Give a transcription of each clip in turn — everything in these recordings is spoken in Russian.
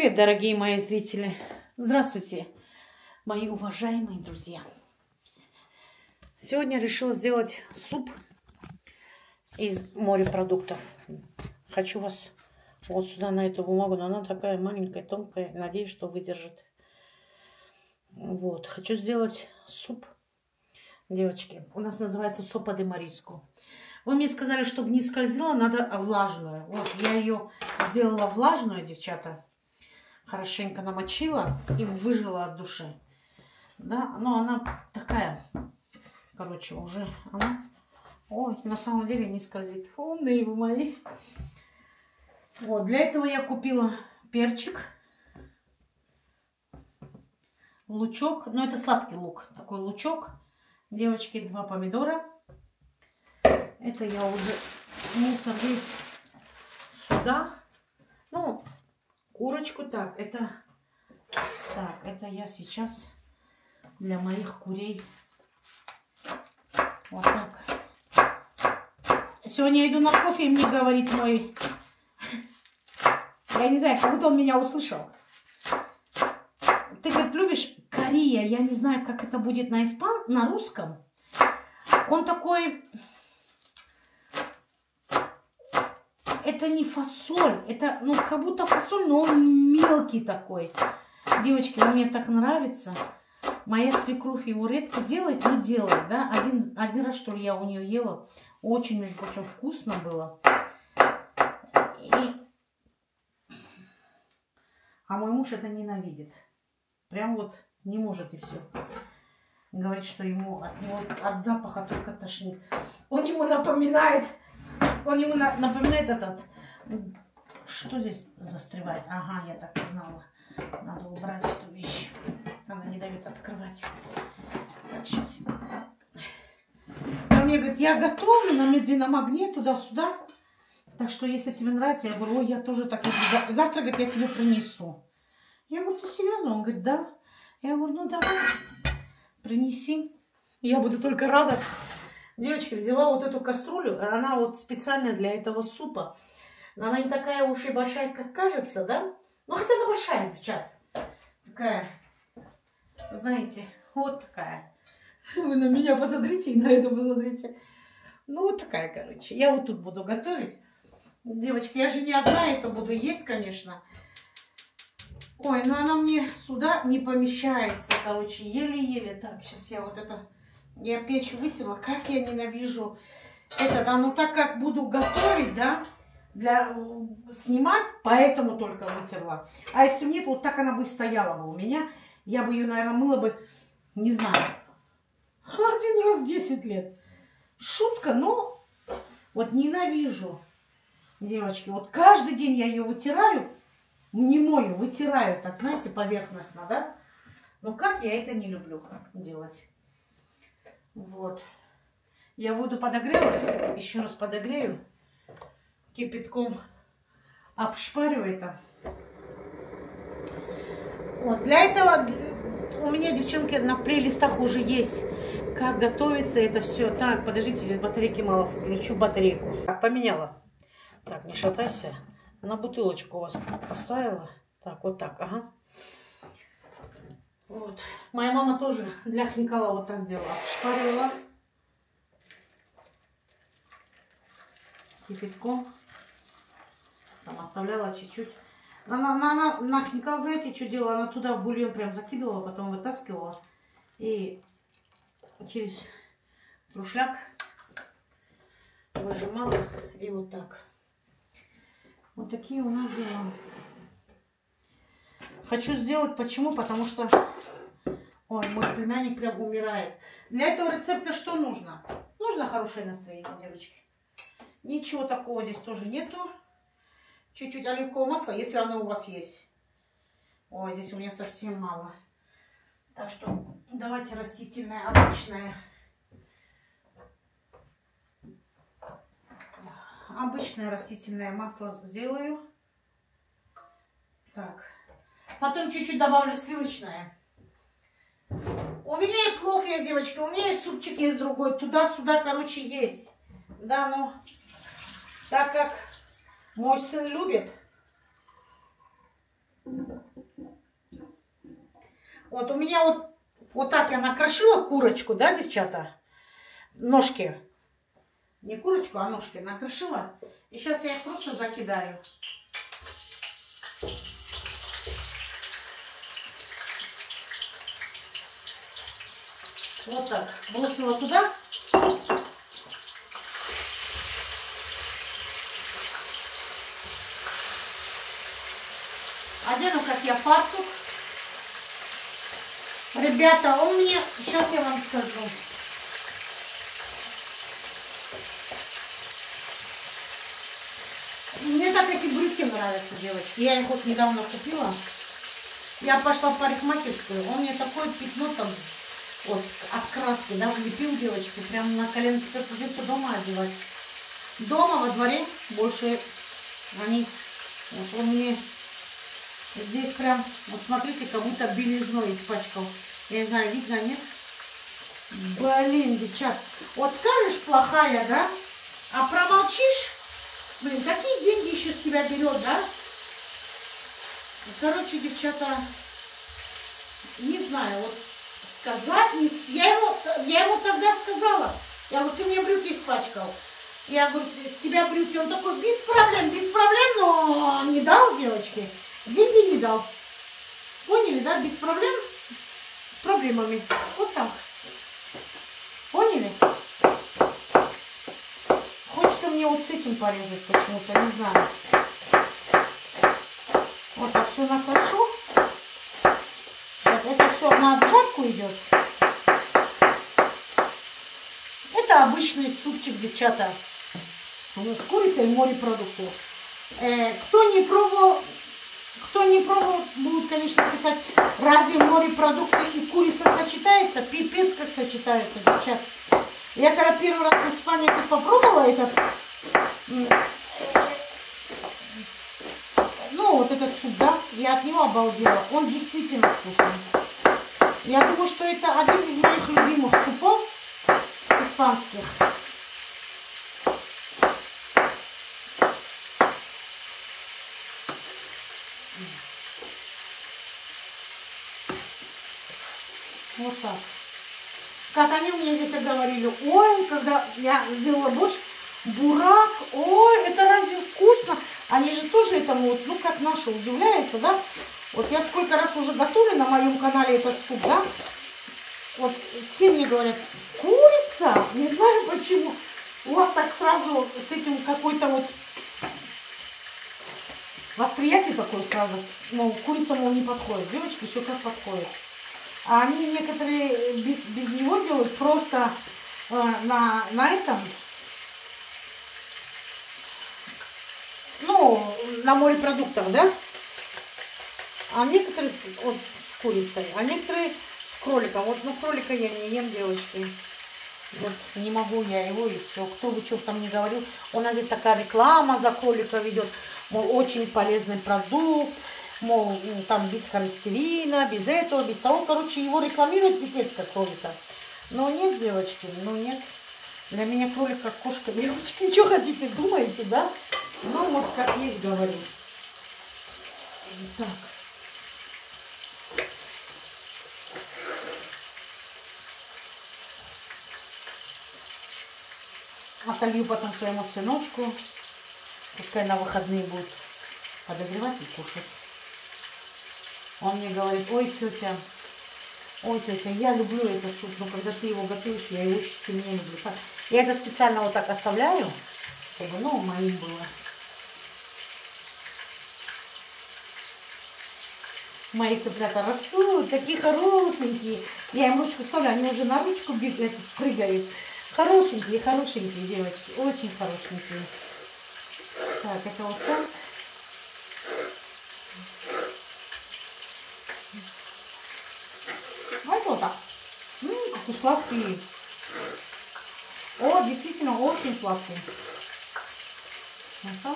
Привет, дорогие мои зрители! Здравствуйте, мои уважаемые друзья! Сегодня решила сделать суп из морепродуктов. Хочу вас вот сюда на эту бумагу, но она такая маленькая, тонкая. Надеюсь, что выдержит. Вот, хочу сделать суп, девочки. У нас называется сопа де мариску. Вы мне сказали, чтобы не скользила, надо влажную. Вот, я ее сделала влажную, девчата. Хорошенько намочила и выжила от души. Да, но она такая, короче, уже она... Ой, на самом деле не скользит. Умные вы мои. Вот, для этого я купила перчик, лучок. Ну, это сладкий лук. Такой лучок. Девочки, 2 помидора. Это я уже мусор весь сюда. Ну, курочку так, это я сейчас для моих курей. Вот так. Сегодня я иду на кофе, и мне говорит мой, я не знаю, как будто он меня услышал. Ты, говорит, любишь Корея? Я не знаю, как это будет на русском. Он такой... Это не фасоль, это, ну, как будто фасоль, но он мелкий такой. Девочки, мне так нравится. Моя свекровь его редко делает, но делает, да. Один раз, что ли, я у нее ела. Очень, между прочим, вкусно было. А мой муж это ненавидит. Прям вот не может и все. Говорит, что ему от запаха только тошнит. Он ему напоминает этот... Что здесь застревает? Ага, я так и знала. Надо убрать эту вещь. Она не дает открывать. Так, сейчас. Он мне говорит, я готовлю на медленном огне туда-сюда. Так что, если тебе нравится, я говорю, ой, я тоже так люблю. Завтра, говорит, я тебе принесу. Я говорю, ты серьезно? Он говорит, да. Я говорю, ну давай, принеси. Я буду только рада. Девочки, взяла вот эту кастрюлю, она вот специально для этого супа. Но она не такая уж и большая, как кажется, да? Ну, хотя она большая, девчат. Такая, знаете, вот такая. Вы на меня посмотрите и на это посмотрите. Ну, вот такая, короче. Я вот тут буду готовить. Девочки, я же не одна это буду есть, конечно. Ой, но она мне сюда не помещается, короче, еле-еле. Так, сейчас я вот это... Я печь вытерла, как я ненавижу это, да, ну так как буду готовить, да, снимать, поэтому только вытерла. А если нет, вот так она бы стояла бы у меня, я бы ее, наверное, мыла бы, не знаю, 1 раз в 10 лет. Шутка, но вот ненавижу, девочки, вот каждый день я ее вытираю, не мою, вытираю так, знаете, поверхностно, да, но как я это не люблю делать. Вот. Я воду подогрела. Еще раз подогрею. Кипятком обшпарю это. Вот. Для этого у меня, девчонки, на плейлистах уже есть. Как готовится это все. Так, подождите, здесь батарейки мало. Включу батарейку. Так, поменяла. Так, не шатайся. На бутылочку у вас поставила. Так, вот так, ага. Вот. Моя мама тоже для хинкала вот так делала. Обшпаривала кипятком. Там оставляла чуть-чуть. Она на хинкал, знаете, что делала? Она туда в бульон прям закидывала, потом вытаскивала. И через трушляк выжимала. И вот так. Вот такие у нас дела. Хочу сделать, почему? Потому что, ой, мой племянник прям умирает. Для этого рецепта что нужно? Нужно хорошее настроение, девочки. Ничего такого здесь тоже нету. Чуть-чуть оливкового масла, если оно у вас есть. Ой, здесь у меня совсем мало. Так что давайте растительное, обычное. Обычное растительное масло сделаю. Так. Потом чуть-чуть добавлю сливочное. У меня и плов есть, девочки. У меня и супчик есть другой. Туда-сюда, короче, есть. Да, ну, так как мой сын любит, Вот у меня вот так я накрошила курочку, да, девчата? Ножки. Не курочку, а ножки накрошила. И сейчас я их просто закидаю. Вот так. Бросила туда. Одену, как я, фартук. Ребята, он мне... Сейчас я вам скажу. Мне так эти брюки нравятся, девочки. Я их вот недавно купила. Я пошла в парикмахерскую. Он мне такое пятно там вот от краски, да, влепил, девочки. Прям на колено. Теперь придется дома одевать. Дома, во дворе больше они... Вот он мне здесь прям, вот смотрите, как будто белизной испачкал. Я не знаю, видно, нет? Блин, девчат. Вот скажешь, плохая, да? А промолчишь? Блин, какие деньги еще с тебя берет, да? Короче, девчата, не знаю, вот сказать, не... я ему тогда сказала. Я говорю, ты мне брюки испачкал. Я говорю, с тебя брюки. Он такой, без проблем, но не дал, девочки. Деньги не дал. Поняли, да? Без проблем, с проблемами. Вот так. Поняли? Хочется мне вот с этим порезать почему-то, не знаю. Вот так все накрошу. Сейчас это все на обжарку идет. Это обычный супчик, девчата. С курицей и морепродукты. Кто не пробовал, будут, конечно, писать, разве морепродукты и курица сочетается? Пипец как сочетается, девчат. Я когда первый раз в Испании тут попробовала этот, ну, вот этот суп, да, я от него обалдела. Он действительно вкусный. Я думаю, что это один из моих любимых супов испанских. Вот так. Как они у меня здесь говорили, ой, когда я сделала борщ, бурак, ой, это разве вкусно? Они же тоже этому, вот, ну, как наши, удивляются, да? Вот я сколько раз уже готовлю на моем канале этот суп, да? Вот все мне говорят, курица? Не знаю почему. У вас так сразу с этим какой-то вот восприятие такое сразу. Ну, курица, мол, не подходит. Девочки еще как подходит. А они некоторые без него делают просто на этом, ну, на морепродуктах, да? А некоторые вот с курицей, а некоторые с кроликом. Вот, ну, кролика я не ем, девочки. Вот, не могу я его, и все. Кто бы что там не говорил. У нас здесь такая реклама за кролика ведет. Мол, очень полезный продукт. Мол, там без холестерина, без этого, без того. Короче, его рекламируют пипец как кролика. Но нет, девочки, ну нет. Для меня кролик как кошка, девочки. Что хотите, думаете, да? Ну вот как есть, говорю. Так. Отолью потом своему сыночку. Пускай на выходные будет подогревать и кушать. Он мне говорит, ой, тетя, я люблю этот суп, но когда ты его готовишь, я его очень сильнее люблю. Я это специально вот так оставляю, чтобы, ну, моим было. Мои цыплята растут, такие хорошенькие. Я им ручку ставлю, они уже на ручку бегают, прыгают. Хорошенькие, хорошенькие девочки, очень хорошенькие. Так, это вот так. А это вот так. Какой сладкий. О, действительно, очень сладкий. Вот так.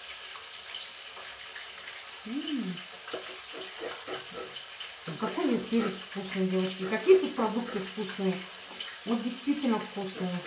Какой здесь перец вкусный, девочки. Какие тут продукты вкусные. Вот действительно вкусные.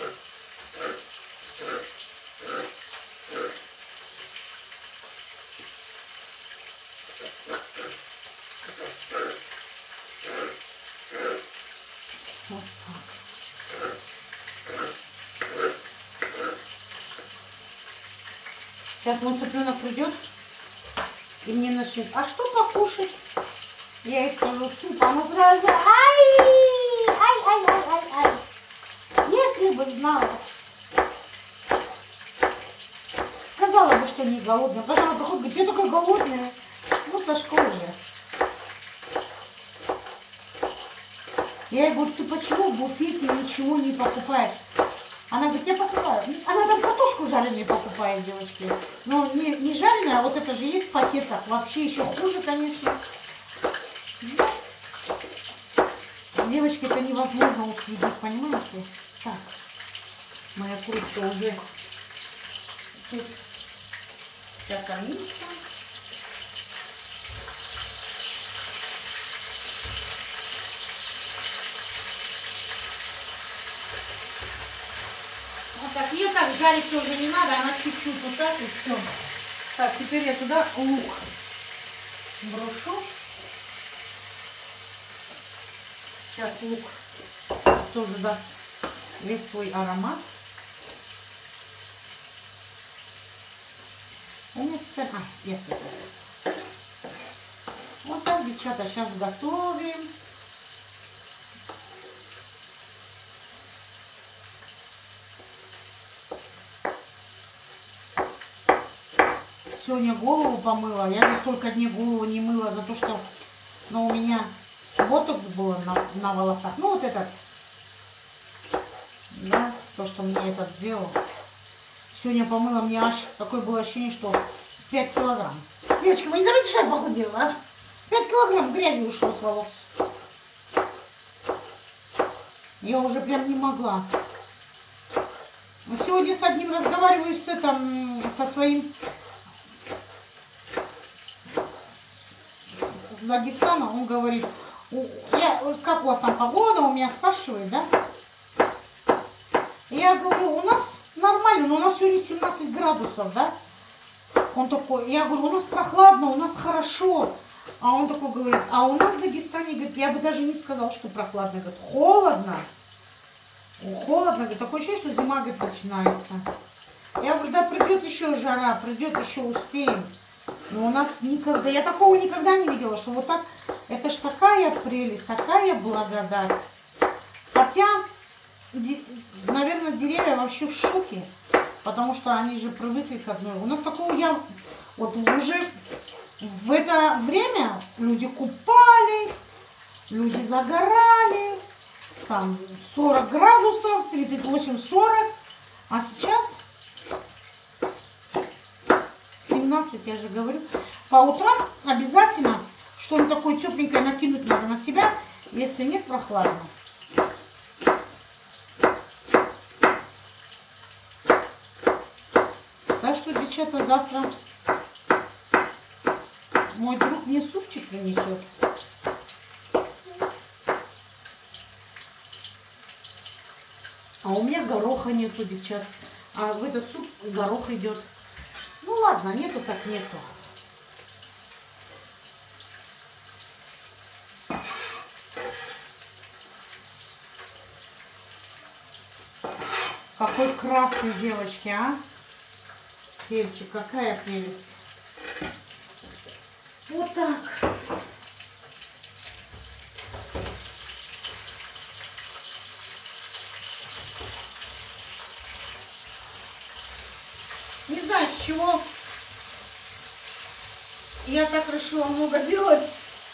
Сейчас мой цыпленок придет и мне начнет, а что покушать? Я ей скажу, суп, она сразу, ай. Если бы знала, сказала бы, что не голодная. Потому что она приходит, говорит, я такая голодная. Ну, со школы же. Я ей говорю, ты почему в буфете ничего не покупаешь? Она говорит, я покупаю. Она там картошку жареную покупает, девочки. Но не жареная, а вот это же есть в пакетах. Вообще еще хуже, конечно. Девочки, это невозможно уследить, понимаете? Так, моя курочка уже тут вся томится. Вот так, ее так жарить тоже не надо, она чуть-чуть вот так и все. Так, теперь я туда лук брошу. Сейчас лук тоже даст весь свой аромат. У меня специально... я сыпаю. Вот так, девчата, сейчас готовим. Сегодня голову помыла. Я же столько дней голову не мыла за то, что у меня ботокс было на волосах. Ну, вот этот. Да, то, что мне этот сделал. Сегодня помыла, мне аж такое было ощущение, что 5 килограмм. Девочки, вы не заметите, что я похудела, а? 5 килограмм грязи ушло с волос. Я уже прям не могла. Сегодня с одним разговариваю со своим с Дагестана. Он говорит, как у вас там погода, у меня спрашивает, да? Я говорю, у нас нормально, но у нас сегодня 17 градусов, да? Он такой, я говорю, у нас прохладно, у нас хорошо. А он такой говорит, а у нас в Дагестане, говорит, я бы даже не сказал, что прохладно, говорит, холодно. Холодно, говорит, такое ощущение, что зима, говорит, начинается. Я говорю, да придет еще жара, придет еще успеем. Но у нас никогда, я такого никогда не видела, что вот так, это ж такая прелесть, такая благодать. Хотя, наверное, деревья вообще в шоке, потому что они же привыкли к одной. У нас такого вот уже в это время люди купались, люди загорали, там 40 градусов, 38-40, а сейчас 17, я же говорю. По утрам обязательно что-нибудь такое тепленькое накинуть надо на себя, если нет, прохладно. Так что, девчата, завтра мой друг мне супчик принесет. А у меня гороха нету, девчат. А в этот суп горох идет. Ну ладно, нету так нету. Какой красный, девочки, а? Перчик, какая прелесть. Вот так. Не знаю, с чего я так решила много делать.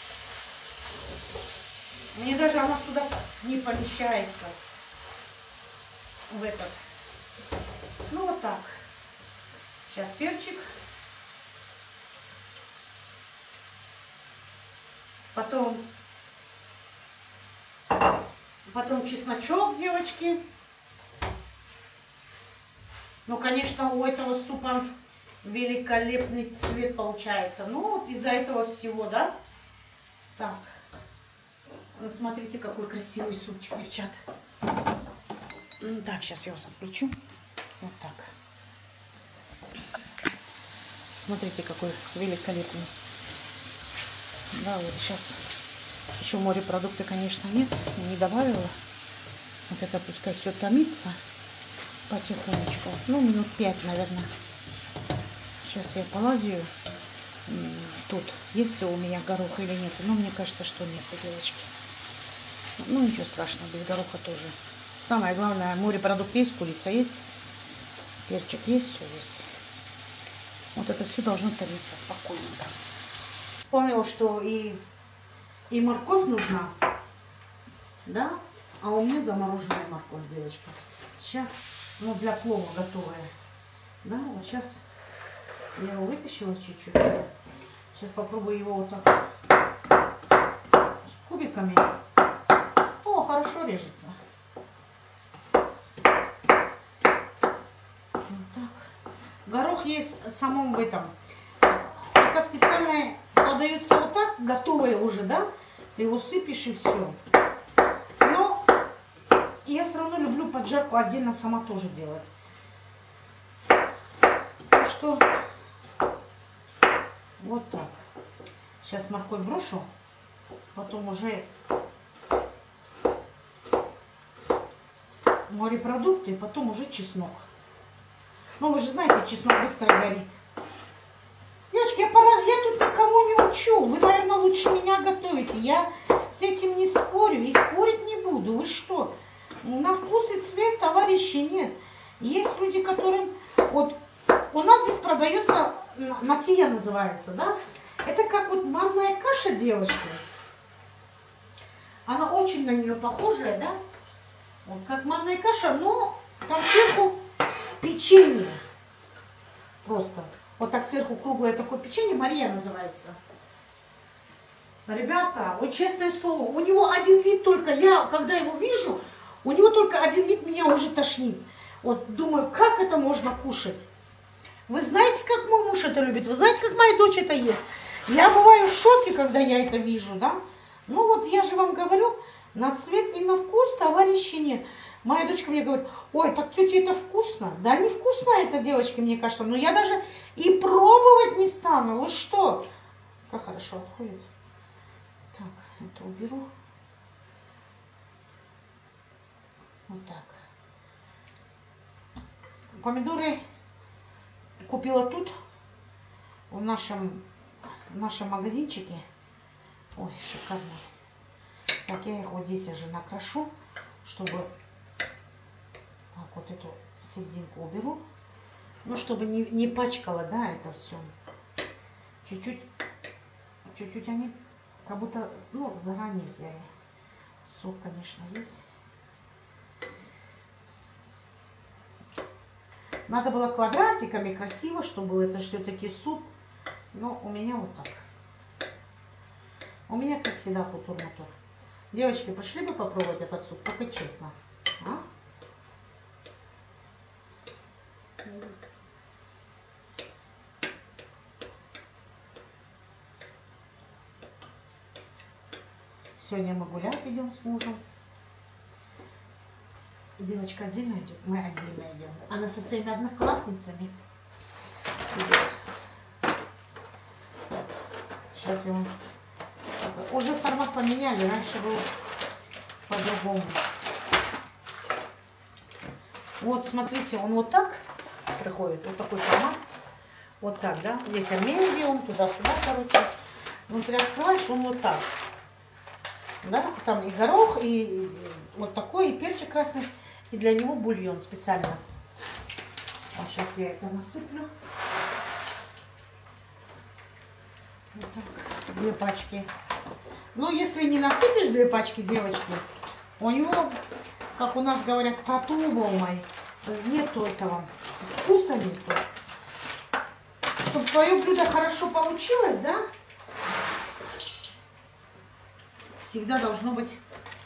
Мне даже она сюда не помещается. В этот. Ну вот так. Сейчас перчик. Потом чесночок, девочки. Ну, конечно, у этого супа великолепный цвет получается. Ну, вот из-за этого всего, да? Так. Ну, смотрите, какой красивый супчик, девчат. Так, сейчас я вас отключу. Вот так. Смотрите, какой великолепный. Да, вот сейчас еще морепродукты, конечно, нет. Не добавила. Вот это пускай все томится потихонечку. Ну, минут 5, наверное. Сейчас я полазию тут, есть ли у меня горох или нет. Но мне кажется, что нет, девочки. Ну, ничего страшного, без гороха тоже. Самое главное, морепродукт есть, курица есть, перчик есть, все есть. Вот это все должно томиться спокойно. Вспомнила, что и морковь нужна, да? А у меня замороженная морковь, девочки. Сейчас, ну, для плова готовая. Да, вот сейчас я его вытащила чуть-чуть. Сейчас попробую его вот так с кубиками. О, хорошо режется. Вот так. Горох есть в самом в этом. Это специально продается вот так, готовое уже, да? Ты его сыпешь и все. Но я все равно люблю поджарку отдельно сама тоже делать. Так что вот так. Сейчас морковь брошу, потом уже морепродукты, и потом уже чеснок. Ну, вы же знаете, чеснок быстро горит. Девочки, я тут никого не учу. Вы, наверное, лучше меня готовите. Я с этим не спорю и спорить не буду. Вы что? На вкус и цвет, товарищи, нет. Есть люди, которым... Вот у нас здесь продается, натия называется, да? Это как вот манная каша, девочки. Она очень на нее похожая, да? Вот как манная каша, но там сверху печенье. Просто. Вот так сверху круглое такое печенье, Мария называется. Ребята, вот честное слово, у него один вид только, я когда его вижу, у него только один вид меня уже тошнит. Вот думаю, как это можно кушать? Вы знаете, как мой муж это любит? Вы знаете, как моя дочь это ест? Я бываю в шоке, когда я это вижу, да? Ну вот я же вам говорю, на цвет и на вкус, товарищи, нет. Моя дочка мне говорит, ой, так тетя, это вкусно. Да не вкусно это, девочки, мне кажется. Но я даже и пробовать не стану. Вы что? Как хорошо отходит. Так, это уберу. Вот так. Помидоры купила тут, в нашем магазинчике. Ой, шикарно. Так, я их вот здесь уже накрошу, чтобы... Так, вот эту серединку уберу. Ну, чтобы не пачкало, да, это все. Чуть-чуть они как будто, ну, заранее взяли. Сок, конечно, здесь. Надо было квадратиками красиво, чтобы было. Это все-таки суп. Но у меня вот так. У меня, как всегда, футур-мотор. Девочки, пришли бы попробовать этот суп? Только честно. А? Сегодня мы гулять идем с мужем. Девочка отдельно идет, мы отдельно идем. Она со своими одноклассницами идет. Сейчас я вам... Уже формат поменяли, раньше был по-другому. Вот, смотрите, он вот так приходит, вот такой формат. Вот так, да? Здесь медиум, туда-сюда, короче. Внутри открываешь, он вот так. Да? Там и горох, и вот такой, и перчик красный. И для него бульон специально. Вот сейчас я это насыплю. Вот так, 2 пачки. Но если не насыпешь 2 пачки, девочки, у него, как у нас говорят, тату-болмай, нету этого, вкуса нету. Чтобы твое блюдо хорошо получилось, да, всегда должно быть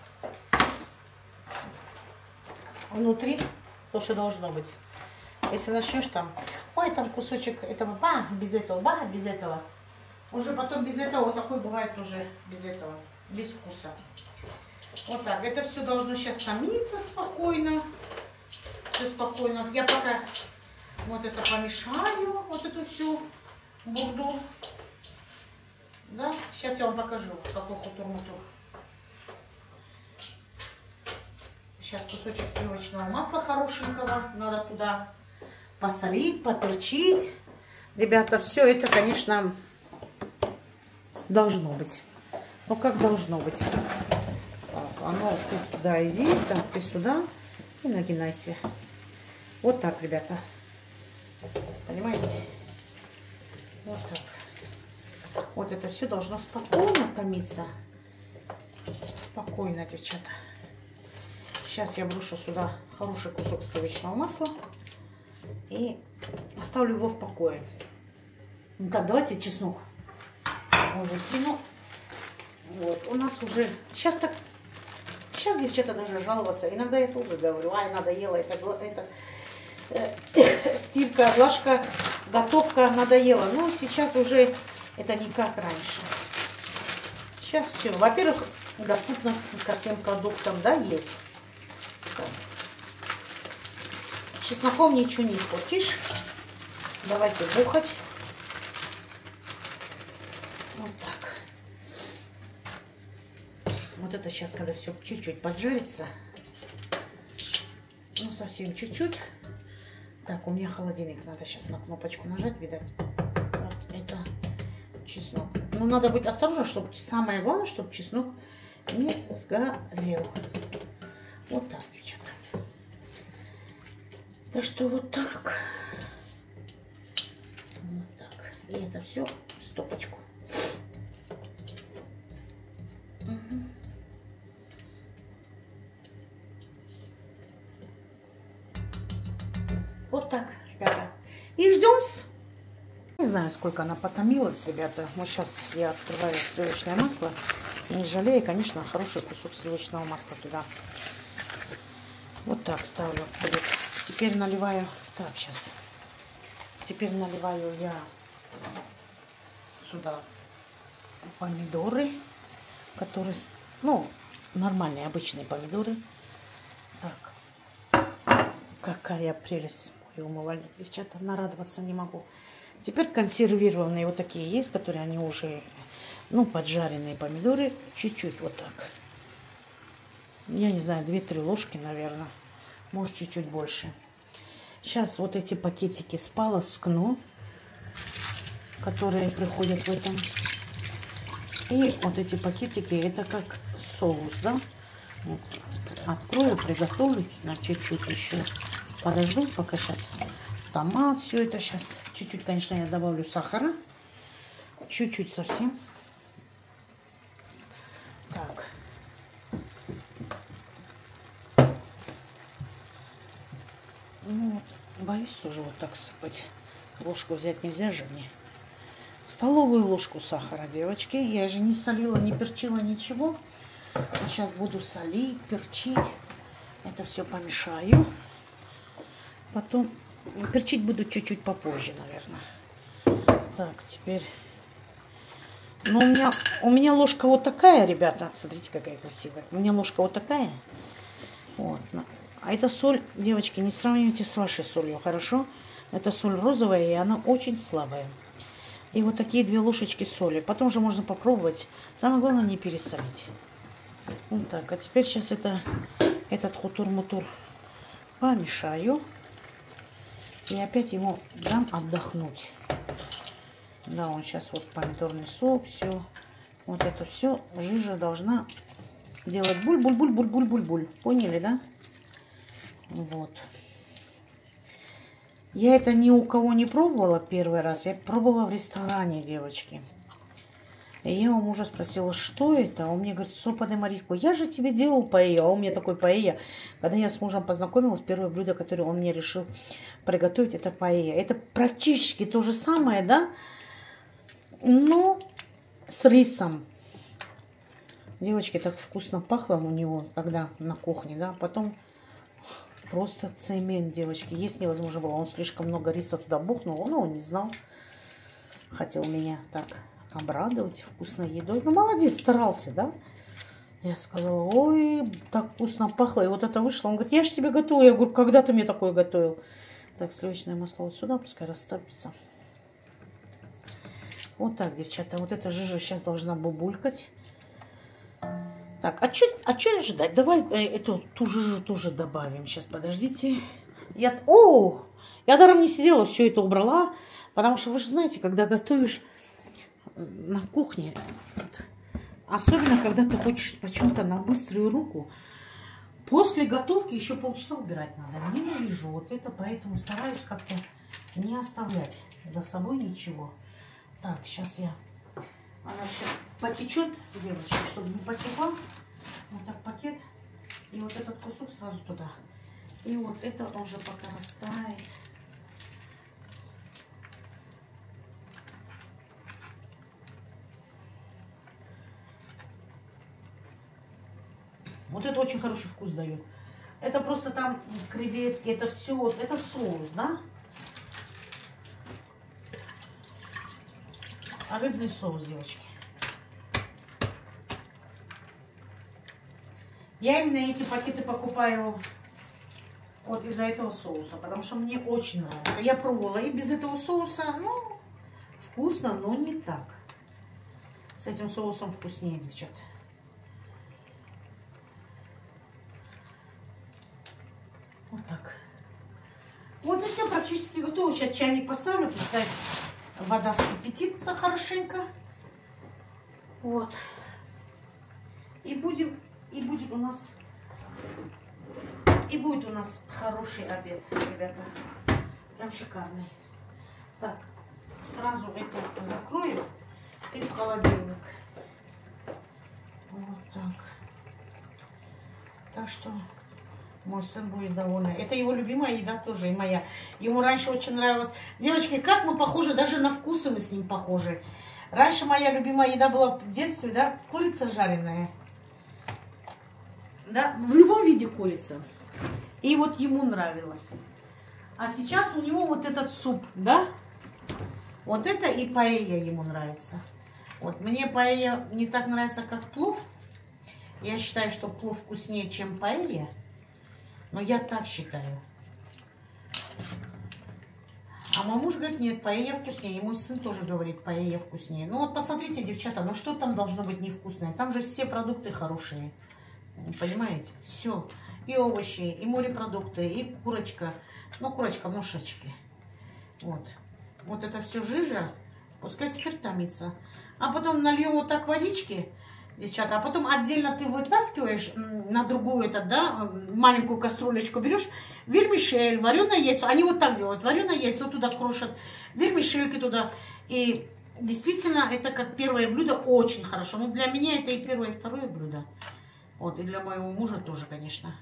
внутри то, что должно быть. Если начнешь там, ой, там кусочек этого, без этого, без этого. Уже потом без этого, вот такой бывает уже без этого, без вкуса. Вот так, это все должно сейчас томиться спокойно. Все спокойно. Я пока вот это помешаю, вот эту всю бурду. Да, сейчас я вам покажу, какой хутур-мутур. Сейчас кусочек сливочного масла хорошенького надо туда посолить, поперчить. Ребята, все это, конечно, должно быть. Ну, как должно быть. Так, а ну, ты сюда иди, так, ты сюда и нагинайся. Вот так, ребята. Понимаете? Вот так. Вот это все должно спокойно томиться. Спокойно, девчата. Сейчас я брошу сюда хороший кусок сливочного масла и оставлю его в покое. Ну так, давайте чеснок уже кину. Вот, у нас уже... Сейчас, девчата, даже жаловаться. Иногда я тоже говорю, ай, надоело, это стирка, глажка, готовка надоела. Но сейчас уже это не как раньше. Сейчас все. Во-первых, доступность ко всем продуктам, да, есть. Так. Чесноком ничего не испортишь. Давайте бухать. Вот так. Вот это сейчас, когда все чуть-чуть поджарится. Ну, совсем чуть-чуть. Так, у меня холодильник. Надо сейчас на кнопочку нажать, видать. Вот это чеснок. Ну, надо быть осторожным, чтобы самое главное, чтобы чеснок не сгорел. Вот так, девчата. Так что вот так. Вот так. И это все в стопочку. Угу. Вот так, ребята. И ждем-с. Не знаю, сколько она потомилась, ребята. Вот сейчас я открываю сливочное масло. Не жалею, конечно, хороший кусок сливочного масла туда. Вот так ставлю. Будет. Теперь наливаю. Так, сейчас. Теперь наливаю я сюда помидоры, которые, ну, нормальные, обычные помидоры. Так. Какая прелесть. Мой умывальник, девчата, нарадоваться не могу. Теперь консервированные вот такие есть, которые они уже, ну, поджаренные помидоры. Чуть-чуть вот так. Я не знаю, 2-3 ложки, наверное. Может, чуть-чуть больше. Сейчас вот эти пакетики сполоскну, которые приходят в этом. И вот эти пакетики, это как соус, да? Вот. Открою, приготовлю на чуть-чуть еще. Подожду, пока сейчас томат, все это сейчас. Чуть-чуть, конечно, я добавлю сахара. Чуть-чуть совсем. Так. Ну вот, боюсь тоже вот так сыпать. Ложку взять нельзя же мне. Столовую ложку сахара, девочки. Я же не солила, не перчила, ничего. Сейчас буду солить, перчить. Это все помешаю. Потом перчить буду чуть-чуть попозже, наверное. Так, теперь... Ну, у меня ложка вот такая, ребята. Смотрите, какая красивая. У меня ложка вот такая. Вот. А эта соль, девочки, не сравнивайте с вашей солью, хорошо? Это соль розовая, и она очень слабая. И вот такие 2 ложечки соли. Потом уже можно попробовать. Самое главное, не пересолить. Вот так. А теперь сейчас этот хутур-мутур помешаю. И опять ему дам отдохнуть. Да, он сейчас вот помидорный сок, все. Вот это все жижа должна делать буль-буль-буль-буль-буль-буль-буль. Поняли, да? Вот. Я это ни у кого не пробовала первый раз. Я пробовала в ресторане, девочки. И я у мужа спросила, что это? Он мне говорит, сопа де марихо. Я же тебе делал паэлью. А у меня такой паэлья. Когда я с мужем познакомилась, первое блюдо, которое он мне решил приготовить, это паэлья. Это практически то же самое, да? Но с рисом. Девочки, так вкусно пахло у него, когда на кухне, да? Потом просто цемент, девочки. Есть невозможно было. Он слишком много риса туда бухнул. Но он не знал. Хотел меня так обрадовать вкусной едой. Ну, молодец, старался, да? Я сказала, ой, так вкусно пахло. И вот это вышло. Он говорит, я же тебе готовила. Я говорю, когда ты мне такое готовил? Так, сливочное масло вот сюда, пускай растопится. Вот так, девчата. Вот эта жижа сейчас должна бубулькать. Так, а что ждать? Давай ту жижу тоже добавим. Сейчас, подождите. Я даром не сидела, все это убрала, потому что вы же знаете, когда готовишь на кухне, особенно когда ты хочешь почему-то на быструю руку, после готовки еще полчаса убирать надо. Ненавижу вот это, поэтому стараюсь как-то не оставлять за собой ничего. Так, сейчас она сейчас потечет, девочки, чтобы не потекла. Вот так пакет. И вот этот кусок сразу туда. И вот это уже пока растает. Вот это очень хороший вкус дает. Это просто там креветки, это все, это соус, да? А рыбный соус, девочки. Я именно эти пакеты покупаю вот из-за этого соуса, потому что мне очень нравится. Я пробовала и без этого соуса, ну, вкусно, но не так. С этим соусом вкуснее, девчат. Вот так. Вот и все практически готово. Сейчас чайник поставлю, пускай вода вскипятится хорошенько. Вот. И будет у нас хороший обед, ребята. Прям шикарный. Так, сразу это закрою и в холодильник. Вот так. Так что мой сын будет доволен. Это его любимая еда тоже, и моя. Ему раньше очень нравилось. Девочки, как мы похожи, даже на вкусы мы с ним похожи. Раньше моя любимая еда была в детстве, да, курица жареная. Да, в любом виде курица. И вот ему нравилось. А сейчас у него вот этот суп, да? Вот это и паэлья ему нравится. Вот мне паэлья не так нравится, как плов. Я считаю, что плов вкуснее, чем паэлья. Но я так считаю. А мой муж говорит, нет, паэлья вкуснее. И мой сын тоже говорит, паэлья вкуснее. Ну вот посмотрите, девчата, ну что там должно быть невкусное? Там же все продукты хорошие. Понимаете? Все. И овощи, и морепродукты, и курочка. Ну, курочка в мушечке. Вот. Вот это все жижа. Пускай теперь томится. А потом нальем вот так водички, девчата. А потом отдельно ты вытаскиваешь на другую, маленькую кастрюлечку берешь. Вермишель, вареное яйцо. Они вот так делают. Вареное яйцо туда крушат. Вермишельки туда. И действительно, это как первое блюдо очень хорошо. Ну, для меня это и первое, и второе блюдо. Вот, и для моего мужа тоже, конечно.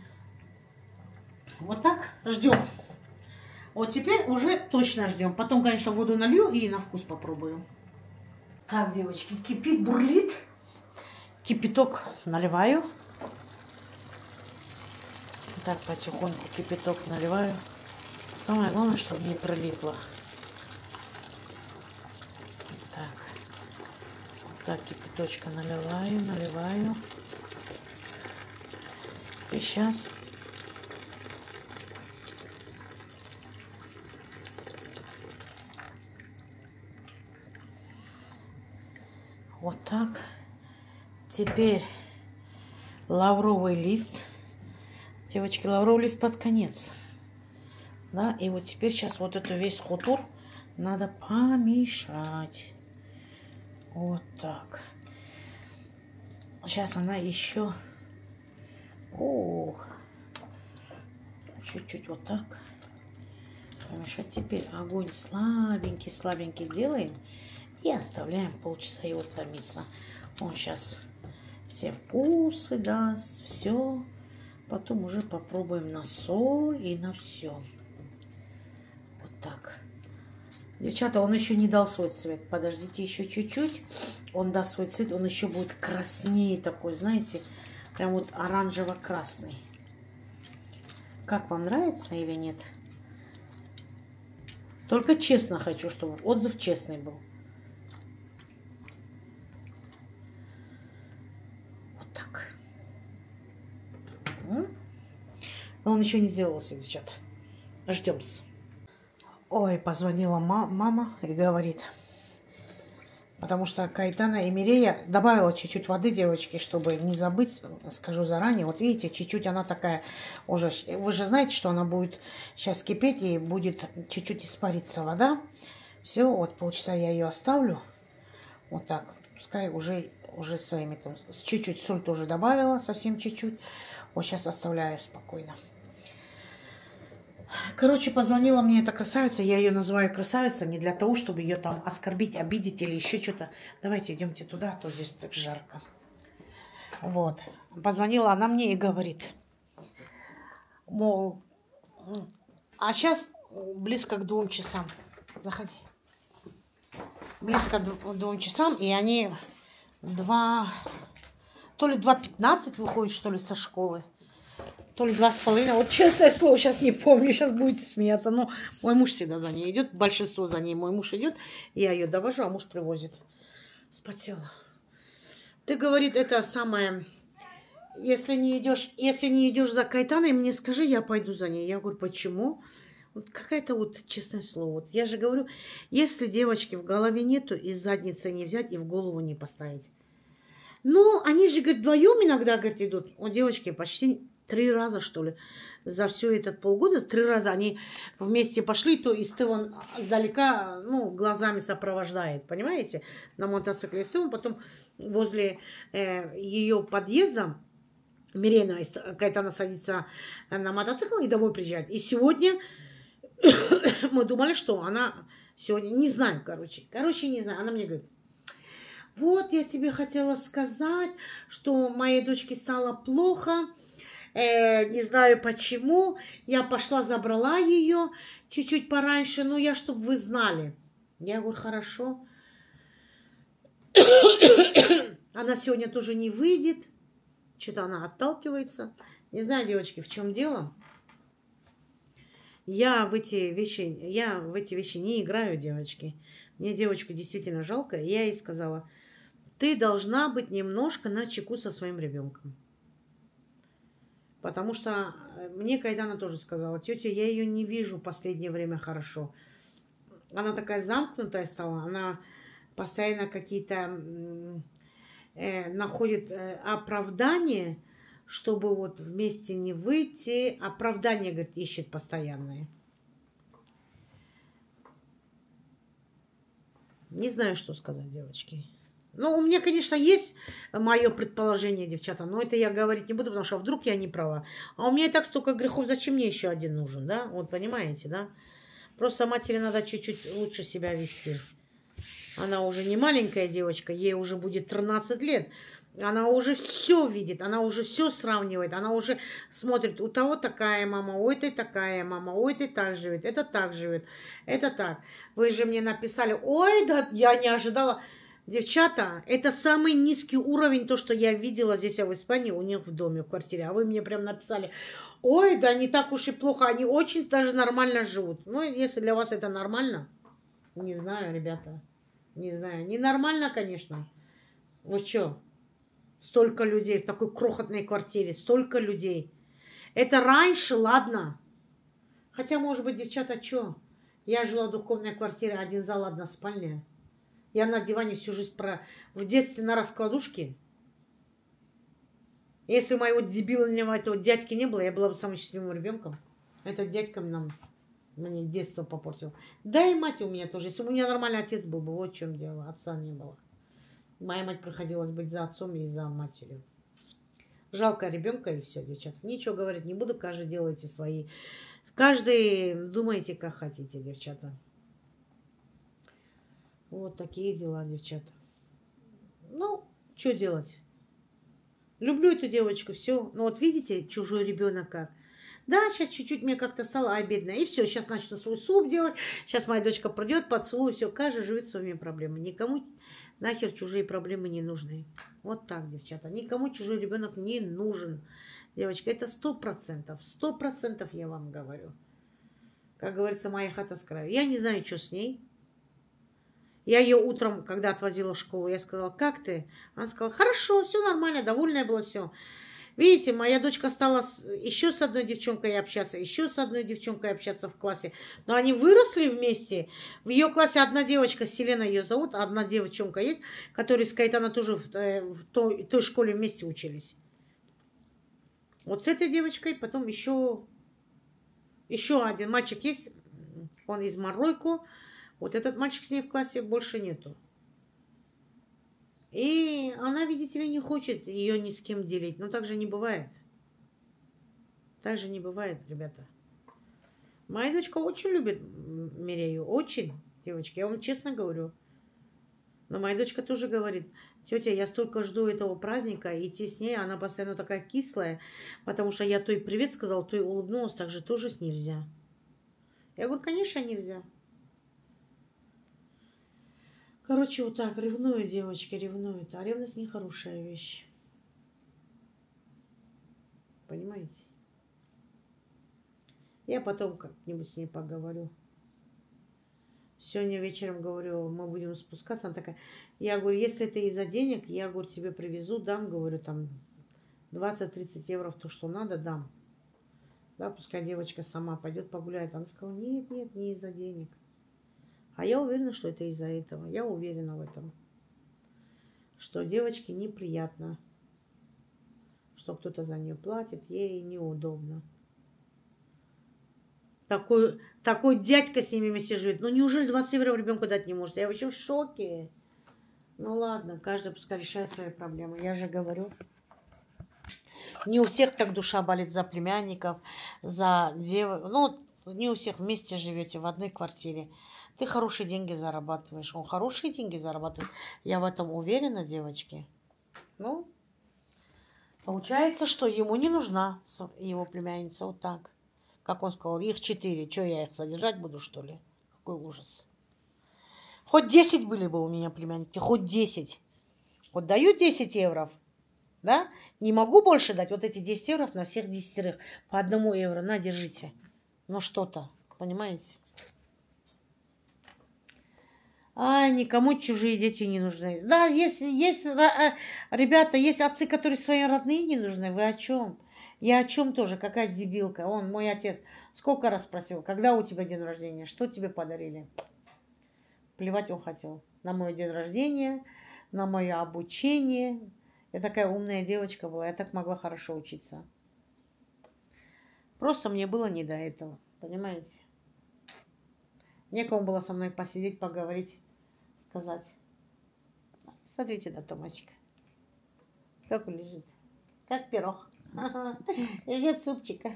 Вот так ждем. Вот теперь уже точно ждем. Потом, конечно, воду налью и на вкус попробую. Так, девочки, кипит, бурлит. Кипяток наливаю. Так, потихоньку кипяток наливаю. Самое главное, чтобы не прилипло. Так. Так, кипяточка наливаю. И сейчас вот так. Теперь лавровый лист. Девочки, лавровый лист под конец. Да, и вот теперь сейчас вот эту весь хутур надо помешать. Вот так. Сейчас она еще... чуть-чуть вот так помешать. Теперь огонь слабенький делаем и оставляем полчаса его томиться. Он сейчас все вкусы даст, все. Потом уже попробуем на соль и на все. Вот так. Девчата, он еще не дал свой цвет. Подождите еще чуть-чуть. Он даст свой цвет, он еще будет краснее такой, знаете, прям вот оранжево-красный. Как вам нравится или нет? Только честно хочу, чтобы отзыв честный был. Вот так. Но он еще не сделался, девчата. Ждем-с. Ой, позвонила мама и говорит: Потому что Кайтана и Мирея добавила чуть-чуть воды, девочки, чтобы не забыть, скажу заранее. Вот видите, чуть-чуть она такая уже... Вы же знаете, что она будет сейчас кипеть и будет чуть-чуть испариться вода. Все, вот полчаса я ее оставлю. Вот так. Пускай уже своими там... Чуть-чуть соль тоже добавила, совсем чуть-чуть. Вот сейчас оставляю спокойно. Короче, позвонила мне эта красавица, я ее называю красавица не для того, чтобы ее там оскорбить, обидеть или еще что-то. Давайте идемте туда, а то здесь так жарко. Вот. Позвонила она мне и говорит, мол, а сейчас близко к 2 часам. Заходи. Близко к 2 часам, и они то ли 2:15 выходят, что ли, со школы. То ли 2,5. Вот честное слово, сейчас не помню, сейчас будете смеяться. Но мой муж всегда за ней идет, большинство за ней. Мой муж идет, я ее довожу, а муж привозит. Спотела. Ты, говорит, это самое, если не идешь за Кайтаной, мне скажи, я пойду за ней. Я говорю, почему? Вот какая-то вот, честное слово, вот я же говорю, если девочки в голове нету, из задницы не взять и в голову не поставить. Ну, они же, говорит, вдвоем иногда, говорит, идут. У девочки почти 3 раза, что ли, за все этот полгода, 3 раза они вместе пошли, то и Стеван далека, ну, глазами сопровождает, понимаете, на мотоцикле. Стеван потом возле ее подъезда, Мирена, Кайтана садится на мотоцикл и домой приезжает. И сегодня мы думали, что она сегодня, не знаю, короче, не знаю, она мне говорит, вот я тебе хотела сказать, что моей дочке стало плохо, не знаю почему. Я пошла, забрала ее чуть-чуть пораньше. Ну, я, чтобы вы знали. Я говорю, хорошо. Она сегодня тоже не выйдет. Что-то она отталкивается. Не знаю, девочки, в чем дело. Я в эти вещи не играю, девочки. Мне девочку действительно жалко. И я ей сказала, ты должна быть немножко начеку со своим ребенком. Потому что мне Кайтана тоже сказала, тетя, я ее не вижу в последнее время хорошо. Она такая замкнутая стала, она постоянно какие-то находит оправдания, чтобы вот вместе не выйти. Оправдания, говорит, ищет постоянные. Не знаю, что сказать, девочки. Ну, у меня, конечно, есть мое предположение, девчата, но это я говорить не буду, потому что вдруг я не права. А у меня и так столько грехов, зачем мне еще один нужен, да? Вот понимаете, да? Просто матери надо чуть-чуть лучше себя вести. Она уже не маленькая девочка, ей уже будет 13 лет. Она уже все видит, она уже все сравнивает, она уже смотрит, у того такая мама, у этой такая мама, у этой так живет, это так живет, это так. Вы же мне написали, ой, да я не ожидала. Девчата, это самый низкий уровень, то, что я видела здесь в Испании, у них в доме, в квартире. А вы мне прям написали, ой, да не так уж и плохо, они очень даже нормально живут. Ну, если для вас это нормально, не знаю, ребята, не знаю. Ненормально, конечно. Вы что, столько людей в такой крохотной квартире, столько людей. Это раньше, ладно. Хотя, может быть, девчата, что? Я жила в двухкомнатной квартире, 1 зал, 1 спальня. Я на диване всю жизнь в детстве на раскладушке. Если у моего дебильного этого дядьки не было, я была бы самым счастливым ребенком. Этот дядька мне детство попортил. Да и мать у меня тоже. Если бы у меня нормальный отец был бы, вот в чем дело. Отца не было. Моя мать приходилось быть за отцом и за матерью. Жалко ребенка и все, девчата. Ничего говорить не буду. Каждый делайте свои. Каждый думайте, как хотите, девчата. Вот такие дела, девчата. Ну, что делать? Люблю эту девочку, все. Ну вот видите, чужой ребенок как. Да, сейчас чуть-чуть мне как-то стало обидно. И все, сейчас начну свой суп делать. Сейчас моя дочка придет, поцелую, все. Каждый живет своими проблемами. Никому нахер чужие проблемы не нужны. Вот так, девчата. Никому чужой ребенок не нужен. Девочка, это 100%. 100% я вам говорю. Как говорится, моя хата с краю. Я не знаю, что с ней. Я ее утром, когда отвозила в школу, я сказала, как ты? Она сказала, хорошо, все нормально, довольная была, все. Видите, моя дочка стала еще с одной девчонкой общаться, еще с одной девчонкой общаться в классе. Но они выросли вместе. В ее классе одна девочка, Селена ее зовут, а одна девчонка есть, которая с Каэтана тоже в той школе вместе учились. Вот с этой девочкой, потом еще один мальчик есть, он из Марокко. Вот этот мальчик с ней в классе больше нету. И она, видите ли, не хочет ее ни с кем делить. Но так же не бывает. Так же не бывает, ребята. Моя дочка очень любит Мирею. Очень, девочки, я вам честно говорю. Но моя дочка тоже говорит: тетя, я столько жду этого праздника, идти с ней, она постоянно такая кислая, потому что я той привет сказала, той улыбнулась, так же тоже нельзя. Я говорю, конечно, нельзя. Короче, вот так, ревнуют девочки, ревнуют. А ревность нехорошая вещь. Понимаете? Я потом как-нибудь с ней поговорю. Сегодня вечером, говорю, мы будем спускаться. Она такая, я говорю, если это из-за денег, я, говорю, тебе привезу, дам, говорю, там 20-30 евро в то, что надо, дам. Да, пускай девочка сама пойдет погуляет. Она сказала, нет, нет, не из-за денег. А я уверена, что это из-за этого. Я уверена в этом. Что девочке неприятно, что кто-то за нее платит, ей неудобно. Такой дядька с ними вместе живет. Ну неужели 20 евро ребенку дать не может? Я вообще в шоке. Ну ладно, каждый пускай решает свои проблемы. Я же говорю. Не у всех так душа болит за племянников, за девушек. Ну, не у всех вместе живете в одной квартире. Ты хорошие деньги зарабатываешь. Он хорошие деньги зарабатывает. Я в этом уверена, девочки. Ну, получается, что ему не нужна его племянница. Вот так. Как он сказал, их 4. Что, я их содержать буду, что ли? Какой ужас. Хоть 10 были бы у меня племянники. Хоть 10. Вот даю 10 евро. Да? Не могу больше дать. Вот эти 10 евро на всех 10 по 1 евро. На, держите. Ну что-то. Понимаете? Ай, никому чужие дети не нужны. Да, есть, ребята, есть отцы, которые свои родные не нужны. Вы о чем? Я о чем тоже? Какая дебилка. Он, мой отец, сколько раз спросил, когда у тебя день рождения, что тебе подарили? Плевать он хотел. На мой день рождения, на мое обучение. Я такая умная девочка была, я так могла хорошо учиться. Просто мне было не до этого, понимаете? Некому было со мной посидеть, поговорить, сказать. Смотрите на Томасика. Как он лежит. Как пирог. Ждет супчика.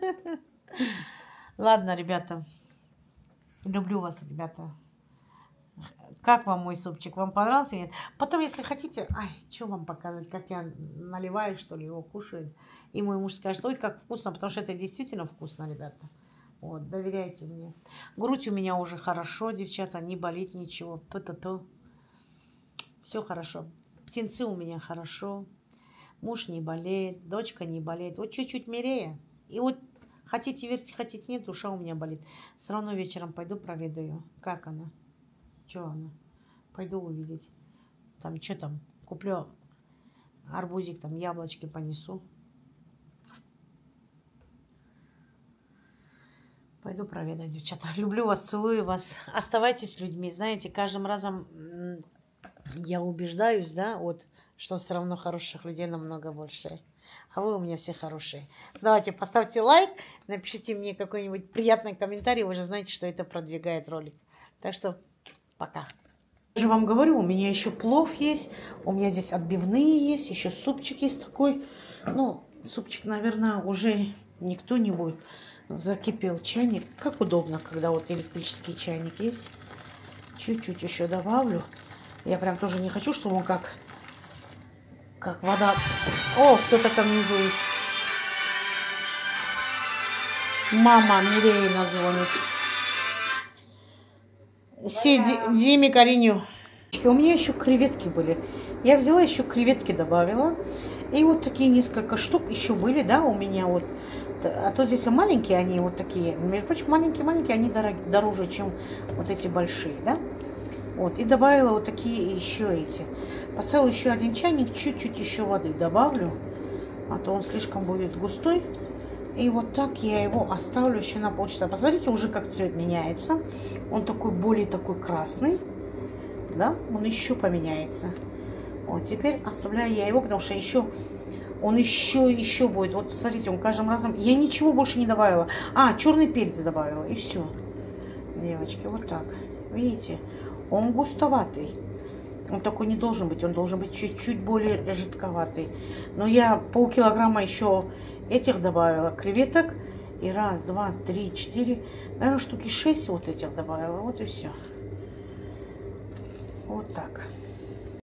Ладно, ребята. Люблю вас, ребята. Как вам мой супчик? Вам понравился? Нет? Потом, если хотите... Ай, что вам показывать? Как я наливаю, что ли, его кушает. И мой муж скажет, ой, как вкусно. Потому что это действительно вкусно, ребята. Вот, доверяйте мне. Грудь у меня уже хорошо, девчата, не болит ничего. Все хорошо. Птенцы у меня хорошо. Муж не болеет, дочка не болеет. Вот чуть-чуть Мирея. И вот хотите верьте, хотите нет, душа у меня болит. Все равно вечером пойду проведаю. Как она? Что она? Пойду увидеть. Там, что там? Куплю арбузик, там яблочки понесу. Пойду проведаю, девчата. Люблю вас, целую вас. Оставайтесь людьми. Знаете, каждым разом я убеждаюсь, да, вот, что все равно хороших людей намного больше. А вы у меня все хорошие. Давайте поставьте лайк, напишите мне какой-нибудь приятный комментарий. Вы же знаете, что это продвигает ролик. Так что пока. Я же вам говорю, у меня еще плов есть, у меня здесь отбивные есть, еще супчик есть такой. Ну, супчик, наверное, уже никто не будет. Закипел чайник. Как удобно, когда вот электрический чайник есть. Чуть-чуть еще добавлю. Я прям тоже не хочу, чтобы он как вода. О, кто-то там внизу есть. Мама Миреина звонит. Диме Кариню. У меня еще креветки были. Я взяла еще креветки, добавила. И вот такие несколько штук еще были, да, у меня вот. А то здесь маленькие, они вот такие. Между прочим, маленькие-маленькие, они дороже, чем вот эти большие, да. Вот, и добавила вот такие еще эти. Поставила еще один чайник, чуть-чуть еще воды добавлю. а то он слишком будет густой. И вот так я его оставлю еще на полчаса. Посмотрите, уже как цвет меняется. Он такой более такой красный. Да, он еще поменяется. Вот, теперь оставляю я его, потому что еще он еще будет. Вот, смотрите, он каждым разом... Я ничего больше не добавила. А, черный перец добавила, и все. Девочки, вот так. Видите, он густоватый. Он такой не должен быть. Он должен быть чуть-чуть более жидковатый. Но я полкилограмма еще этих добавила, креветок. И раз, два, три, четыре, наверное, штуки 6 вот этих добавила. Вот и все. Вот так.